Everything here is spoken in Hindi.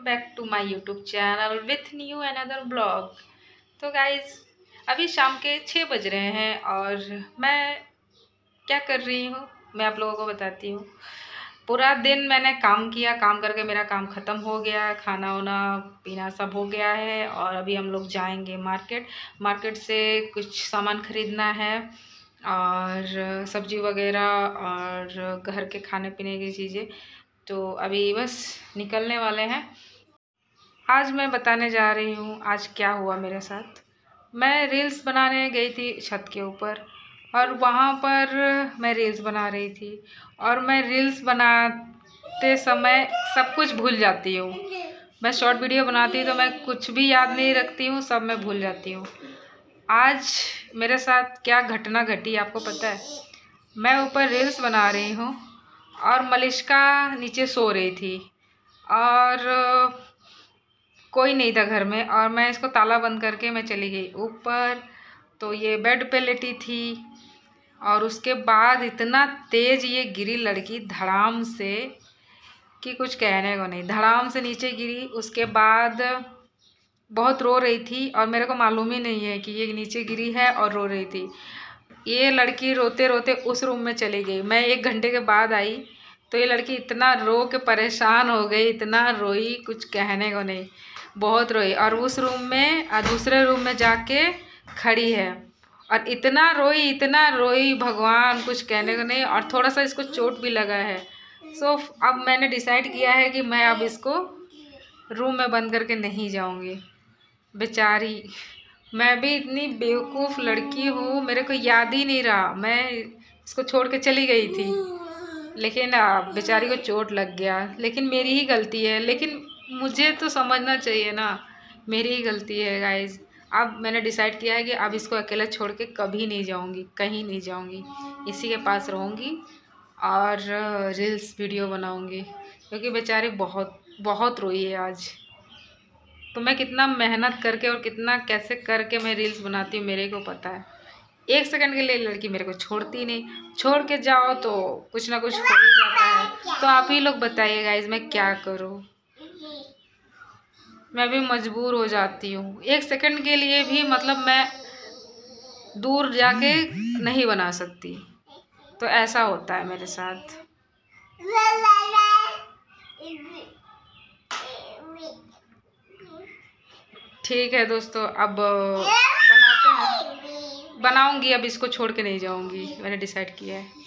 Back to my YouTube channel with new another blog. तो गाइज अभी शाम के 6 बज रहे हैं और मैं क्या कर रही हूँ मैं आप लोगों को बताती हूँ। पूरा दिन मैंने काम किया, काम करके मेरा काम ख़त्म हो गया, खाना वाना पीना सब हो गया है और अभी हम लोग जाएंगे मार्केट से कुछ सामान ख़रीदना है और सब्जी वगैरह और घर के खाने पीने की चीज़ें। तो अभी बस निकलने वाले हैं। आज मैं बताने जा रही हूँ आज क्या हुआ मेरे साथ। मैं रील्स बनाने गई थी छत के ऊपर और वहाँ पर मैं रील्स बना रही थी और मैं रील्स बनाते समय सब कुछ भूल जाती हूँ। मैं शॉर्ट वीडियो बनाती हूँ तो मैं कुछ भी याद नहीं रखती हूँ, सब मैं भूल जाती हूँ। आज मेरे साथ क्या घटना घटी आपको पता है? मैं ऊपर रील्स बना रही हूँ और मलिष्का नीचे सो रही थी और कोई नहीं था घर में और मैं इसको ताला बंद करके मैं चली गई ऊपर। तो ये बेड पे लेटी थी और उसके बाद इतना तेज़ ये गिरी लड़की धड़ाम से कि कुछ कहने को नहीं। धड़ाम से नीचे गिरी, उसके बाद बहुत रो रही थी और मेरे को मालूम ही नहीं है कि ये नीचे गिरी है और रो रही थी। ये लड़की रोते रोते उस रूम में चली गई। मैं 1 घंटे के बाद आई तो ये लड़की इतना रो के परेशान हो गई, इतना रोई कुछ कहने को नहीं, बहुत रोई। और उस रूम में दूसरे रूम में जाके खड़ी है और इतना रोई भगवान कुछ कहने को नहीं। और थोड़ा सा इसको चोट भी लगा है। सो अब मैंने डिसाइड किया है कि मैं अब इसको रूम में बंद करके नहीं जाऊंगी। बेचारी, मैं भी इतनी बेवकूफ़ लड़की हूँ, मेरे को याद ही नहीं रहा, मैं इसको छोड़ के चली गई थी। लेकिन बेचारी को चोट लग गया, लेकिन मेरी ही गलती है। लेकिन मुझे तो समझना चाहिए ना, मेरी ही गलती है गाइज। अब मैंने डिसाइड किया है कि अब इसको अकेला छोड़ के कभी नहीं जाऊंगी, कहीं नहीं जाऊंगी, इसी के पास रहूंगी और रील्स वीडियो बनाऊंगी क्योंकि बेचारी बहुत बहुत रोई है आज। तो मैं कितना मेहनत करके और कितना कैसे करके मैं रील्स बनाती हूँ मेरे को पता है। 1 सेकंड के लिए लड़की मेरे को छोड़ती नहीं, छोड़ के जाओ तो कुछ ना कुछ हो ही जाता है। तो आप ही लोग बताइए गाइज मैं क्या करूँ? मैं भी मजबूर हो जाती हूँ 1 सेकंड के लिए भी, मतलब मैं दूर जाके नहीं बना सकती। तो ऐसा होता है मेरे साथ। ठीक है दोस्तों, अब बनाते हैं, बनाऊंगी। अब इसको छोड़ के नहीं जाऊंगी, मैंने डिसाइड किया है।